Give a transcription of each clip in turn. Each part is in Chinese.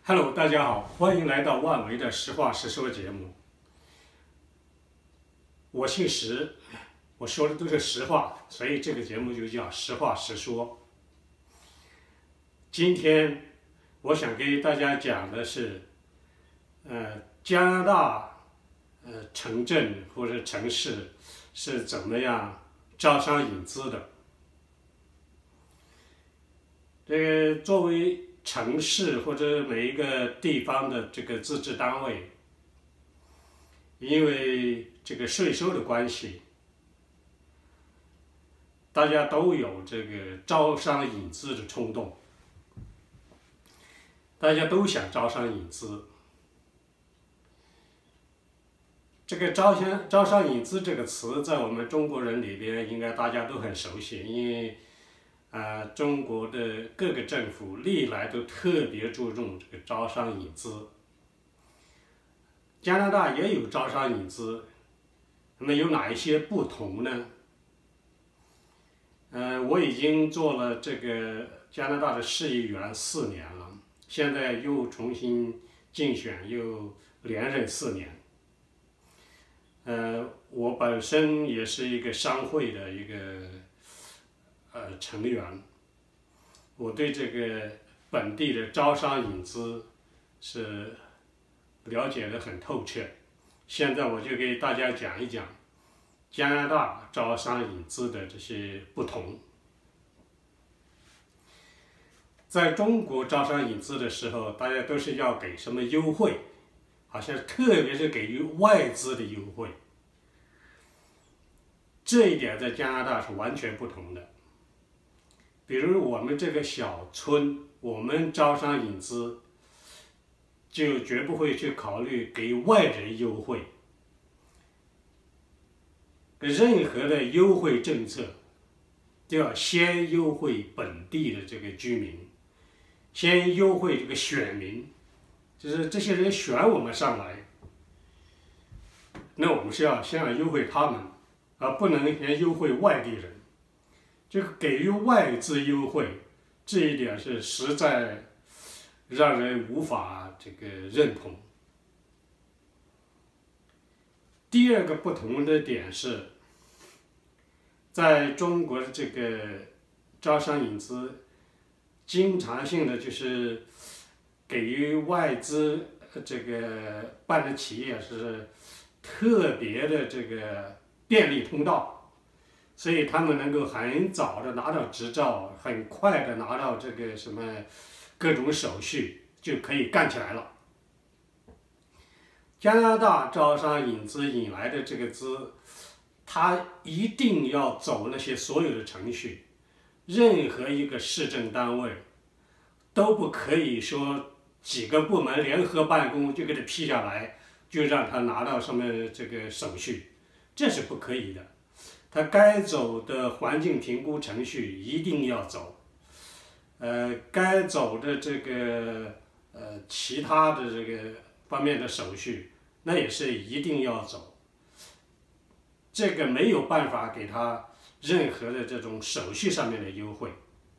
Hello， 大家好，欢迎来到万维的实话实说节目。我姓石，我说的都是实话，所以这个节目就叫实话实说。今天我想给大家讲的是，加拿大城镇或者城市是怎么样招商引资的。这个作为城市或者每一个地方的这个自治单位，因为这个税收的关系，大家都有这个招商引资的冲动，大家都想招商引资。这个招商引资这个词，在我们中国人里边，应该大家都很熟悉，因为中国的各个政府历来都特别注重这个招商引资。加拿大也有招商引资，那么有哪一些不同呢？我已经做了这个加拿大的市议员4年了，现在又重新竞选，又连任4年。我本身也是一个商会的一个成员，我对这个本地的招商引资是了解得很透彻。现在我就给大家讲一讲加拿大招商引资的这些不同。在中国招商引资的时候，大家都是要给什么优惠，好像特别是给予外资的优惠。这一点在加拿大是完全不同的。比如我们这个小村，我们招商引资就绝不会去考虑给外人优惠。任何的优惠政策都要先优惠本地的这个居民，先优惠这个选民，就是这些人选我们上来，那我们是要先要优惠他们，而不能先优惠外地人。这个给予外资优惠，这一点是实在让人无法这个认同。第二个不同的点是，在中国的这个招商引资，经常性的就是给予外资这个办的企业是特别的这个便利通道。所以他们能够很早的拿到执照，很快的拿到这个什么各种手续，就可以干起来了。加拿大招商引资引来的这个资，它一定要走那些所有的程序，任何一个市政单位都不可以说几个部门联合办公就给他批下来，就让他拿到什么这个手续，这是不可以的。他该走的环境评估程序一定要走，该走的这个其他的这个方面的手续，那也是一定要走。这个没有办法给他任何的这种手续上面的优惠。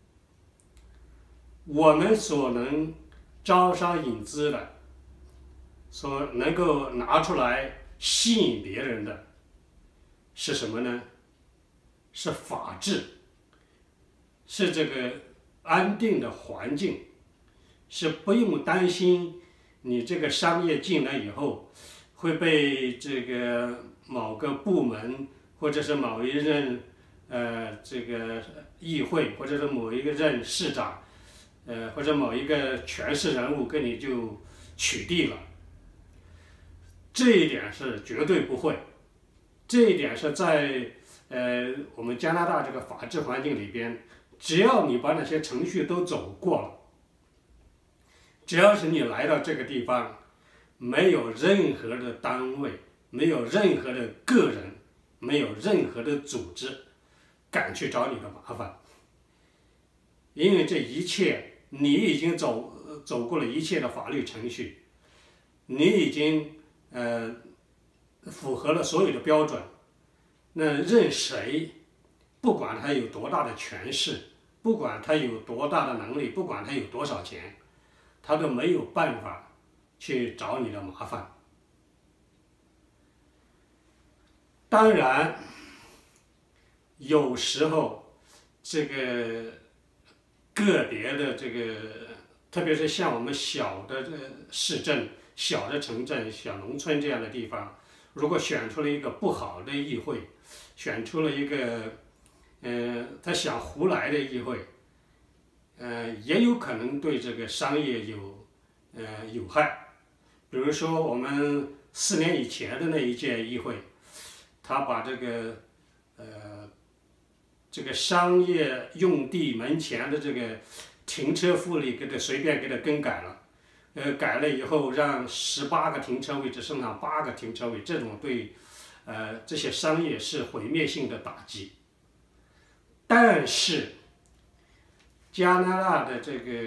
我们所能招商引资的，所能够拿出来吸引别人的，是什么呢？是法治，是这个安定的环境，是不用担心你这个商业进来以后会被这个某个部门或者是某一任这个议会或者是某一个任市长或者某一个权势人物跟你就取缔了。这一点是绝对不会，这一点是在我们加拿大这个法治环境里边，只要你把那些程序都走过了，只要是你来到这个地方，没有任何的单位，没有任何的个人，没有任何的组织敢去找你的麻烦，因为这一切你已经走过了一切的法律程序，你已经符合了所有的标准。那任谁，不管他有多大的权势，不管他有多大的能力，不管他有多少钱， 他都没有办法去找你的麻烦。当然，有时候这个个别的这个，特别是像我们小的市镇、小的城镇、小农村这样的地方，如果选出了一个不好的议会，选出了一个他想胡来的议会，也有可能对这个商业有害。比如说我们4年以前的那一届议会，他把这个商业用地门前的这个停车复利随便给它更改了，改了以后让18个停车位只剩下8个停车位，这种对这些商业是毁灭性的打击。但是加拿大的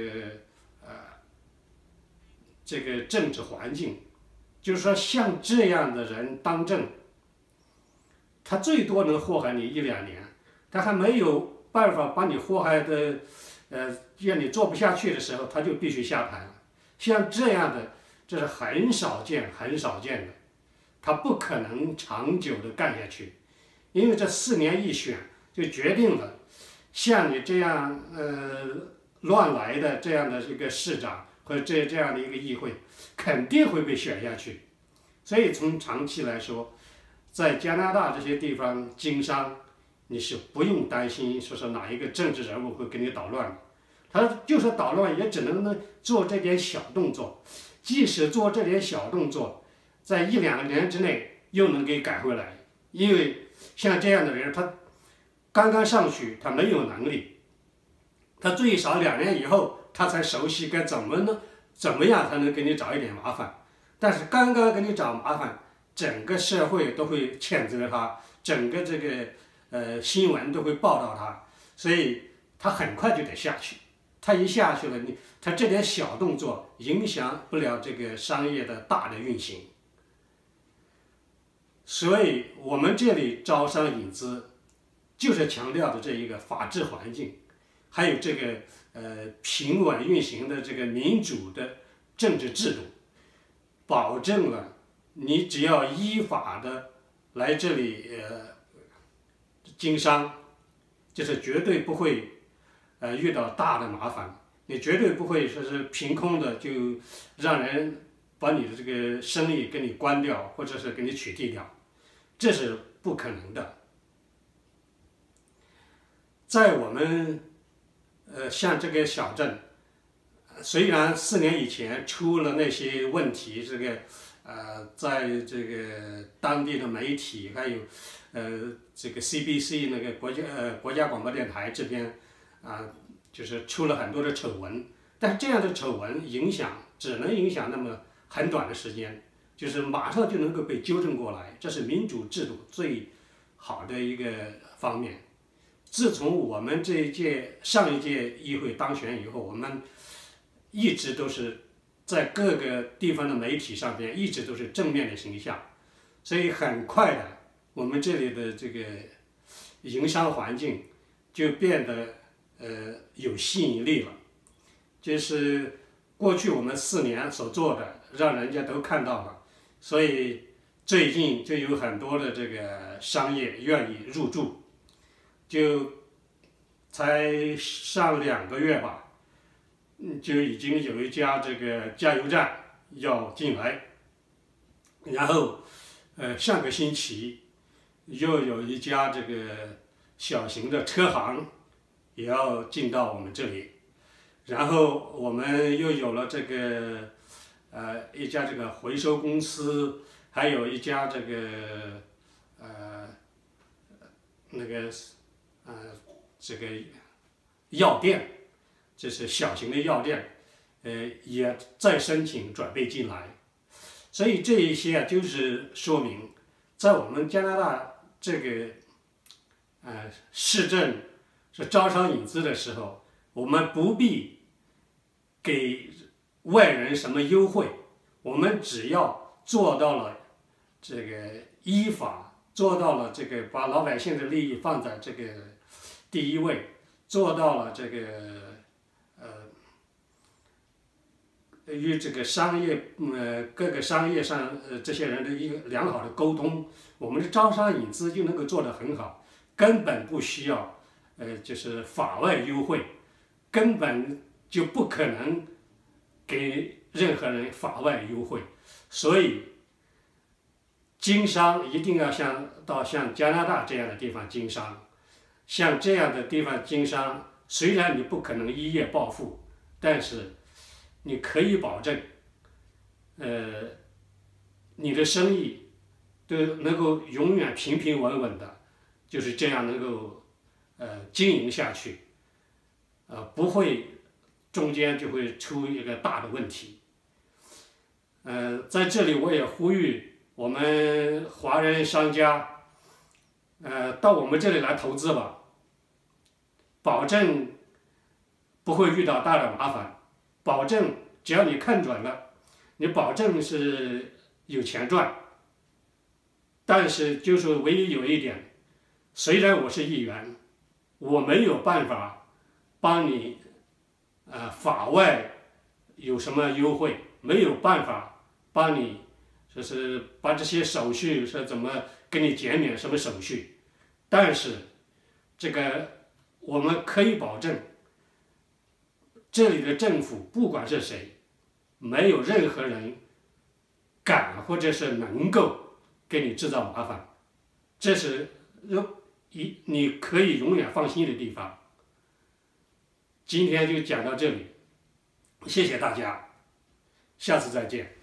这个政治环境，就是说像这样的人当政，他最多能祸害你1-2年，他还没有办法把你祸害的，让你做不下去的时候，他就必须下台了。像这样的，这是很少见的，他不可能长久的干下去，因为这4年一选就决定了，像你这样乱来的这样的一个市长和这样的一个议会，肯定会被选下去。所以从长期来说，在加拿大这些地方经商，你是不用担心说是哪一个政治人物会给你捣乱的。他就算捣乱，也只能做这点小动作，即使做这点小动作，在1-2年之内又能给改回来。因为像这样的人，他刚刚上去，他没有能力，他最少2年以后，他才熟悉该怎么样才能给你找一点麻烦。但是刚刚给你找麻烦，整个社会都会谴责他，整个这个新闻都会报道他，所以他很快就得下去。他一下去了，他这点小动作影响不了这个商业的大的运行。所以我们这里招商引资，就是强调的这一个法治环境，还有这个平稳运行的这个民主的政治制度，保证了你只要依法的来这里经商，就是绝对不会遇到大的麻烦，你绝对不会说是凭空的就让人把你的这个生意给你关掉，或者是给你取缔掉，这是不可能的。在我们像这个小镇，虽然4年以前出了那些问题，在这个当地的媒体还有这个 CBC 那个国家广播电台这边就是出了很多的丑闻，但是这样的丑闻只能影响那么很短的时间，就是马上就能够被纠正过来，这是民主制度最好的一个方面。自从我们上一届议会当选以后，我们一直都是在各个地方的媒体上边一直都是正面的形象，所以很快的，我们这里的这个营商环境就变得有吸引力了。就是过去我们4年所做的，让人家都看到了，所以最近就有很多的这个商业愿意入驻。就才上2个月吧，就已经有一家这个加油站要进来，然后上个星期又有一家这个小型的车行也要进到我们这里，然后我们又有了这个一家这个回收公司，还有一家这个这个药店，这是小型的药店，也在申请准备进来，所以这一些就是说明，在我们加拿大这个市政是招商引资的时候，我们不必给外人什么优惠，我们只要做到了这个依法，做到了这个把老百姓的利益放在这个第一位，做到了这个与这个各个商业上这些人的一个良好的沟通，我们的招商引资就能够做得很好，根本不需要就是法外优惠，根本就不可能给任何人法外优惠，所以经商一定要到像加拿大这样的地方经商，像这样的地方经商，虽然你不可能一夜暴富，但是你可以保证，你的生意都能够永远平平稳稳的，就是这样能够经营下去，不会中间就会出一个大的问题。在这里我也呼吁我们华人商家，到我们这里来投资吧，保证不会遇到大的麻烦，保证只要你看准了，你保证是有钱赚。但是就是唯一有一点，虽然我是议员，我没有办法帮你法外有什么优惠，没有办法帮你就是把这些手续是怎么给你减免什么手续，但是这个我们可以保证，这里的政府不管是谁，没有任何人敢或者是能够给你制造麻烦，这是你可以永远放心的地方。今天就讲到这里，谢谢大家，下次再见。